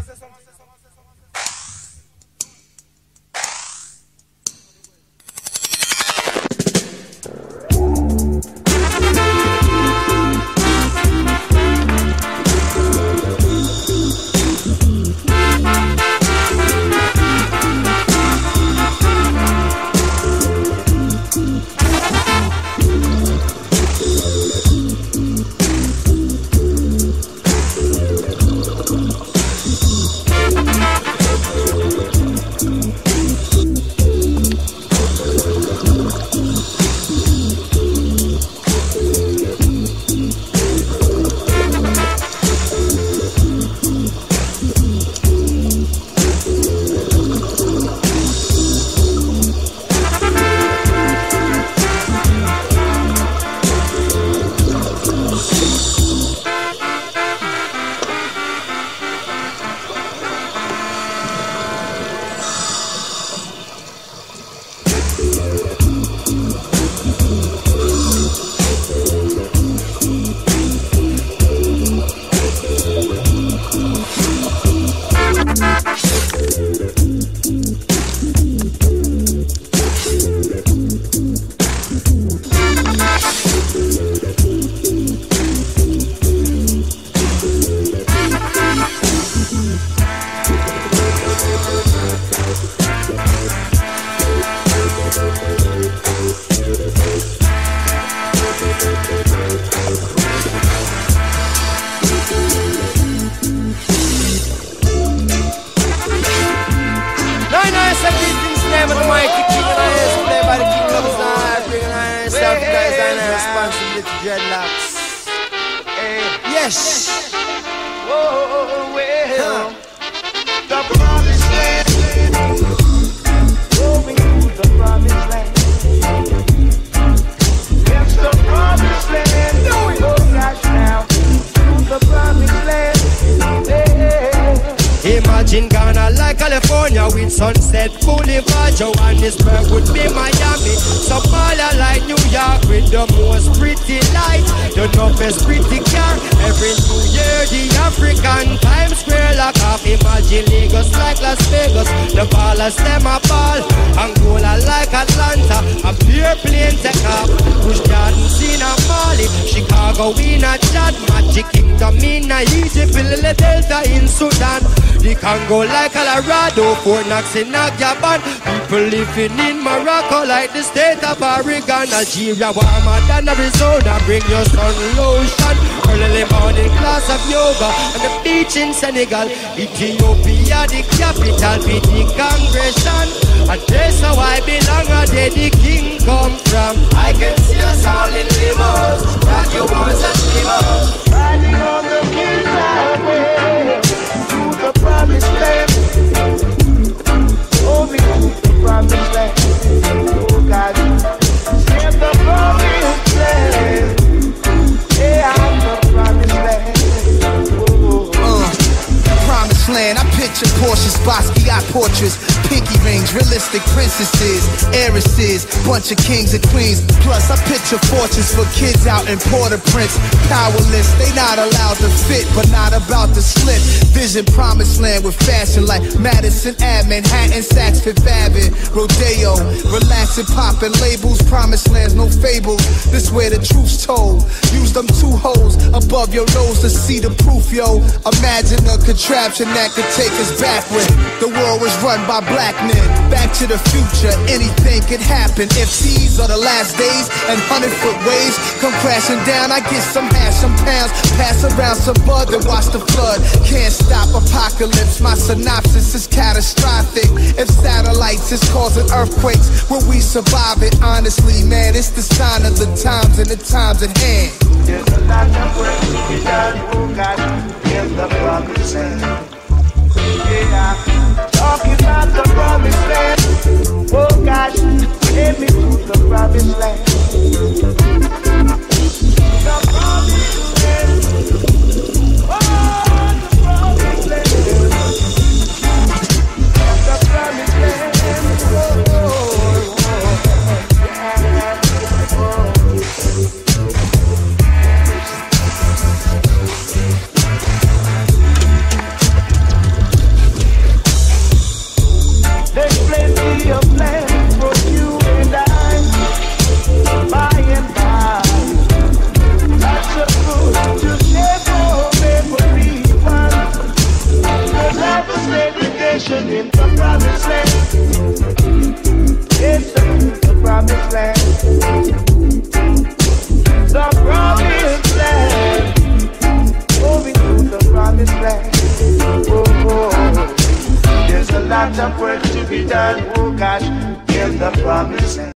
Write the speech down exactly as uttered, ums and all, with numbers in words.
Imagine Ghana like California with Sunset Boulevard. Johannesburg would be Miami. Somalia like New York with the most pretty lights, the toughest pretty car. Every New Year the African Times Square lock off. Imagine Lagos like Las Vegas, the ballers them a ball. Angola like Atlanta, a pure plane take off. Bush Gardens in a Mali, Chicago in a Chad, Magic Kingdom in a Egypt, Lily Delta in Sudan. The Congo like Colorado, Fort Knox in Gabon. People living in Morocco like the state of Oregon. Algeria warmer than Arizona, bring your sun lotion. Early morning class of yoga and the beach in Senegal. Ethiopia the capital, be the congregation. And that's how I belong, and where the king come from. I can see us all in limos, that you want such limos. Riding on the king's highway to the promised land. Oh, we to the promised land. Oh, God, in the promised land. Yeah, I'm the promised land. Oh, uh, promised land. I picture Porsches, Basquiat portraits, pinky rings, realistic princesses, heiresses, bunch of kings and queens. Plus, I picture fortunes for kids out in Port-au-Prince. Powerless, they not allowed to fit, but not about to slip. Vision promised land with fashion like Madison Ave, Manhattan, Saks, Fifth Avenue, Rodeo. Relaxing, popping labels, promised lands, no fables. This where the truth's told. Use them two holes above your nose to see the proof, yo. Imagine a contraption that could take us backward. The world was run by black men. Back to the future, anything could happen. If these are the last days and hundred foot waves come crashing down, I get some hash, some pounds, pass around some bud and watch the flood. Can't stop apocalypse, my synopsis is catastrophic. If satellites is causing earthquakes, will we survive it? Honestly, man, it's the sign of the times and the times at hand. There's a lot of work to be done, oh God, in the promised land. Yeah, talking about the promised land. Oh gosh, take me to the promised land. The promised land. Oh, the promised land. The promised land. Oh, oh, oh, yeah. Oh. the promised land. Yes, sir, the promised land. The promised land. Moving to the promised land. Oh, oh, there's a lot of work to be done, oh gosh, in the promised land.